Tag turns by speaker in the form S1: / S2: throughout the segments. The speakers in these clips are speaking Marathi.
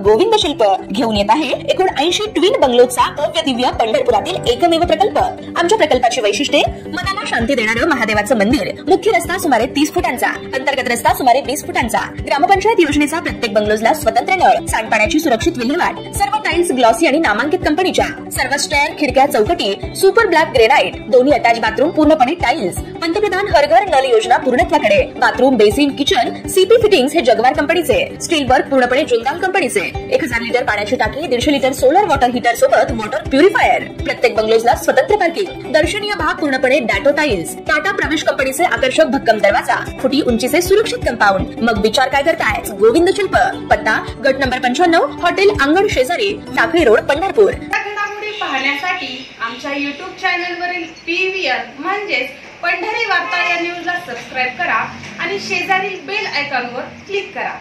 S1: गोविंद शिल्प घेऊन येत आहे एकूण 80 ट्विन बंगलोचा भव्य दिव्य पंढरपुरातील एकमेव प्रकल्प। आमच्या प्रकल्पाची वैशिष्ट्ये मनाला शांती देणारं महादेवाचं मंदिर, मुख्य रस्ता सुमारे 30 फुटांचा, अंतर्गत रस्ता सुमारे 20 फुटांचा, ग्रामपंचायत योजनेचा प्रत्येक बंगलोजला स्वतंत्र नळ, सांडपाण्याची सुरक्षित विल्हेवाट, सर्व टाइल्स ग्लॉसी आणि नामांकित कंपनीच्या, सर्व स्टेअर, खिडक्या, चौकटी सुपर ब्लॅक ग्रेनाइट, दोन्ही अटॅच बाथरूम पूर्णपणे टाइल्स, पंतप्रधान हर घर नल योजना पूर्णत्वाकडे, bathroom, basin, kitchen CP fittings हे जगवार कंपनीचे, स्टील वर्क पूर्णपणे जुंदाल कंपनीचे, 1000 लिटर पाण्याची टाकी, 150 लिटर सोलर वॉटर हीटर सोबत वॉटर प्युरिफायर, प्रत्येक बंगलोजला स्वतंत्र पार्किंग, दर्शनीय भाग पूर्णपणे डॅटो टाइल्स, टाटा प्रवेश कंपनीचे आकर्षक भक्कम दरवाजा, फुटी उंचीचे सुरक्षित कंपाऊंड। मग विचार काय करताय? गोविंद शिल्प, पत्ता गट नंबर 95, हॉटेल अंगण शेजारी, टाकळी रोड, पंढरपूर।
S2: घडामोडी पाहण्यासाठी आमच्या YouTube चॅनलवरील PVR म्हणजेच पंढरी वार्ता या न्यूजला सबस्क्राइब करा आणि शेजारील बेल आयकॉनवर क्लिक करा।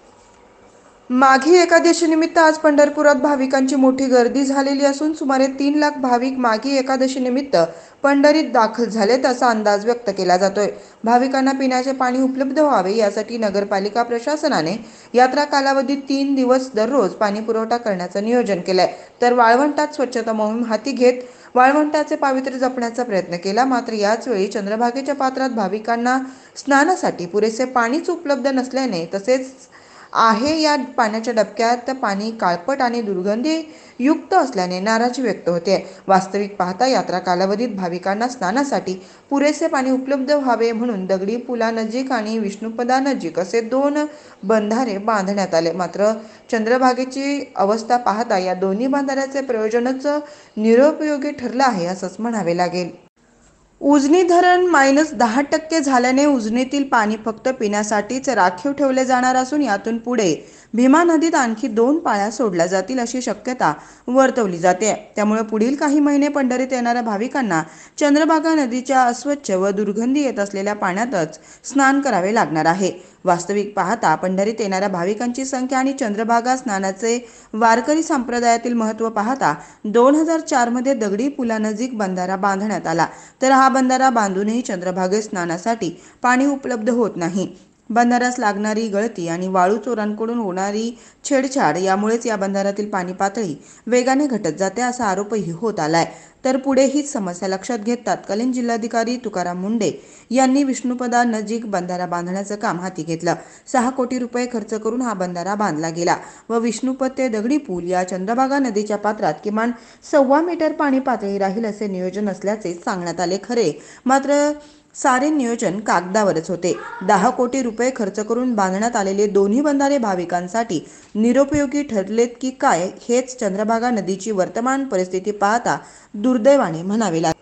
S3: माघी एकादशी निमित्त आज पंढरपुरात भाविकांची मोठी गर्दी झालेली असून सुमारे 3 लाख भाविक माघी एकादशी निमित्त पंढरीत दाखल झालेत असा अंदाज व्यक्त केला जातोय। भाविकांना पिण्याचे पाणी उपलब्ध व्हावे यासाठी नगरपालिका प्रशासनाने यात्रा कालावधीत 3 दिवस दररोज पाणी पुरवठा करण्याचं नियोजन केलंय। तर वाळवंटात स्वच्छता मोहीम हाती घेत वाळवंटाचे पावित्र्य जपण्याचा प्रयत्न केला। मात्र याच वेळी चंद्रभागेच्या पात्रात भाविकांना स्नानासाठी पुरेसे पाणीच उपलब्ध नसल्याने तसेच आहे या पाण्याच्या डबक्यात पाणी काळपट आणि दुर्गंधी युक्त असल्याने नाराजी व्यक्त होते। वास्तविक पाहता यात्रा कालावधीत भाविकांना स्नानासाठी पुरेसे पाणी उपलब्ध व्हावे म्हणून दगडी पुलानजीक आणि विष्णुपदानजीक असे 2 बंधारे बांधण्यात आले। मात्र चंद्रभागेची अवस्था पाहता या दोन्ही बंधाऱ्याचे प्रयोजनच निरुपयोगी ठरलं आहे असंच म्हणावे लागेल। उजनी धरण -10% झाल्याने उजनीतील पाणी फक्त पिण्यासाठीच राखीव ठेवले जाणार असून यातून पुढे भीमा नदीत आणखी 2 पाळ्या सोडल्या जातील अशी शक्यता वर्तवली जाते। त्यामुळे पुढील काही महिने पंढरीत येणाऱ्या भाविकांना चंद्रभागा नदीच्या अस्वच्छ व दुर्गंधी येत असलेल्या पाण्यातच स्नान करावे लागणार आहे। वास्तविक पाहता पंढरीत येणाऱ्या भाविकांची संख्या आणि चंद्रभागा स्नानाचे वारकरी संप्रदायातील महत्त्व पाहता 2004 मध्ये दगडी पुलानजीक बंधारा बांधण्यात आला, तर हा बंधारा बांधूनही चंद्रभागेत स्नानासाठी पाणी उपलब्ध होत नाही। बंधाऱ्यास लागणारी गळती आणि वाळू चोरांकडून होणारी छेडछाड यामुळेच या बंधाऱ्यातील पाणी पातळी वेगाने घटत जाते असा आरोपही होत आलाय। तर पुढे हीच समस्या लक्षात घेत तत्कालीन जिल्हाधिकारी तुकाराम मुंडे यांनी विष्णुपदा नजीक बंधारा बांधण्याचं काम हाती घेतलं। 6 कोटी रुपये खर्च करून हा बंधारा बांधला गेला व विष्णुपद ते दगडी पूल या चंद्रभागा नदीच्या पात्रात किमान 1.25 मीटर पाणी पातळी राहील असे नियोजन असल्याचे सांगण्यात आले। खरे मात्र सारे नियोजन कागदावरच होते। 10 कोटी रुपये खर्च करून बांधण्यात आलेले दोन्ही बंधारे भाविकांसाठी निरुपयोगी ठरलेत की काय हेच चंद्रभागा नदीची वर्तमान परिस्थिती पाहता दुर्दैवाने म्हणावे लागेल।